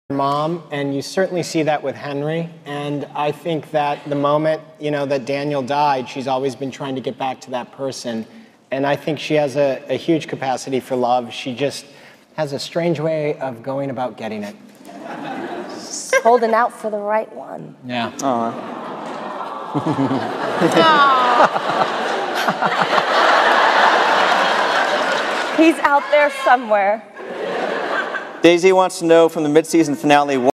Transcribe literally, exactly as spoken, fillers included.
mom, and you certainly see that with Henry. And I think that the moment, you know, that Daniel died, she's always been trying to get back to that person. And I think she has a, a huge capacity for love. She just has a strange way of going about getting it. Holding out for the right one. Yeah. He's out there somewhere. Daisy wants to know from the mid-season finale,